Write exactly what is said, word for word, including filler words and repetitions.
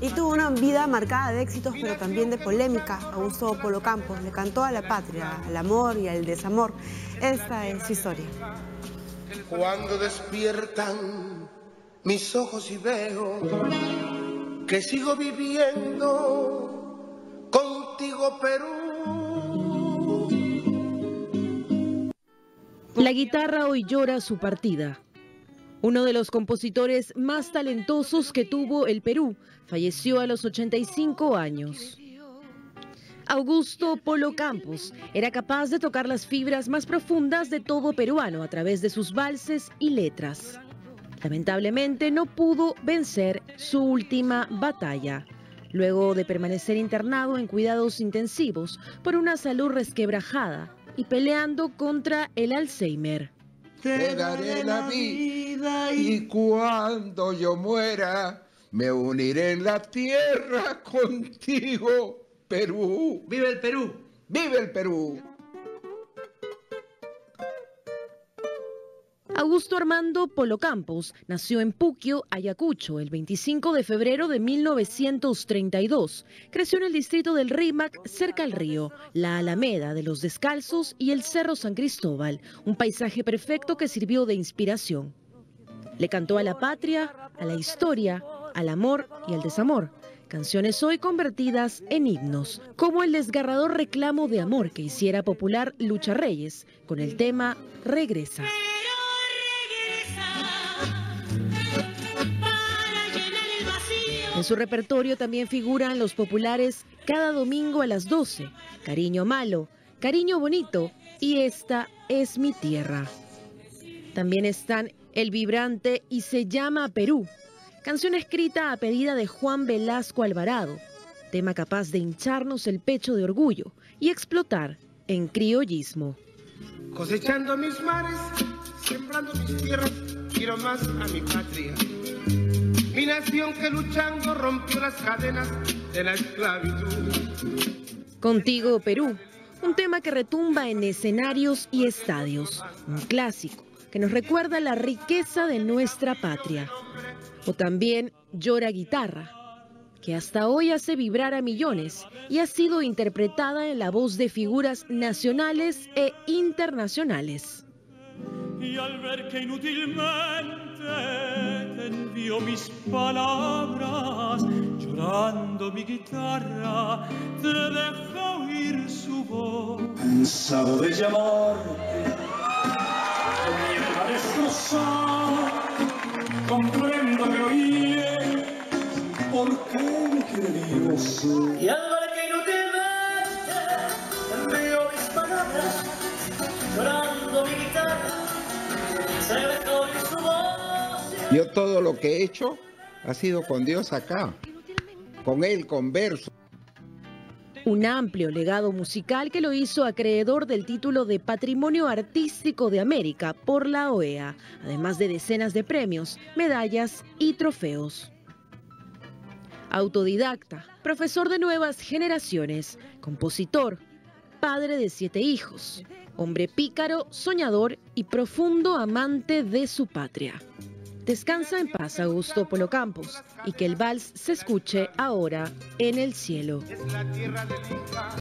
Y tuvo una vida marcada de éxitos, pero también de polémica. Augusto Polo Campos le cantó a la patria, al amor y al desamor. Esta es su historia. Cuando despiertan mis ojos y veo que sigo viviendo contigo, Perú. La guitarra hoy llora su partida. Uno de los compositores más talentosos que tuvo el Perú falleció a los ochenta y cinco años. Augusto Polo Campos era capaz de tocar las fibras más profundas de todo peruano a través de sus valses y letras. Lamentablemente no pudo vencer su última batalla, luego de permanecer internado en cuidados intensivos por una salud resquebrajada y peleando contra el Alzheimer. Te daré la vida y cuando yo muera me uniré en la tierra contigo, Perú. ¡Viva el Perú! ¡Viva el Perú! Augusto Armando Polo Campos nació en Puquio, Ayacucho, el veinticinco de febrero de mil novecientos treinta y dos. Creció en el distrito del Rímac, cerca al río, la Alameda de los Descalzos y el Cerro San Cristóbal, un paisaje perfecto que sirvió de inspiración. Le cantó a la patria, a la historia, al amor y al desamor. Canciones hoy convertidas en himnos, como el desgarrador reclamo de amor que hiciera popular Lucha Reyes, con el tema Regresa. En su repertorio también figuran los populares Cada domingo a las doce, Cariño malo, Cariño bonito y Esta es mi tierra. También están el vibrante Y se llama Perú, canción escrita a pedida de Juan Velasco Alvarado, tema capaz de hincharnos el pecho de orgullo y explotar en criollismo. Cosechando mis mares, sembrando mis tierras, quiero más a mi patria. Mi nación que luchando rompió las cadenas de la esclavitud. Contigo, Perú, un tema que retumba en escenarios y estadios, un clásico que nos recuerda la riqueza de nuestra patria. O también Llora Guitarra, que hasta hoy hace vibrar a millones y ha sido interpretada en la voz de figuras nacionales e internacionales. Y al ver que inútilmente te envío mis palabras, llorando mi guitarra, te deja oír su voz. Cansado de llamarte, mi alma destrozada, comprendo que hoy es porque me queremos. Y al ver que inútilmente te envío mis palabras, llorando mi guitarra, te deja oír su voz. Yo todo lo que he hecho ha sido con Dios acá, con Él converso. Un amplio legado musical que lo hizo acreedor del título de Patrimonio Artístico de América por la O E A, además de decenas de premios, medallas y trofeos. Autodidacta, profesor de nuevas generaciones, compositor, padre de siete hijos, hombre pícaro, soñador y profundo amante de su patria. Descansa en paz, Augusto Polo Campos, y que el vals se escuche ahora en el cielo. Es la tierra del Inca.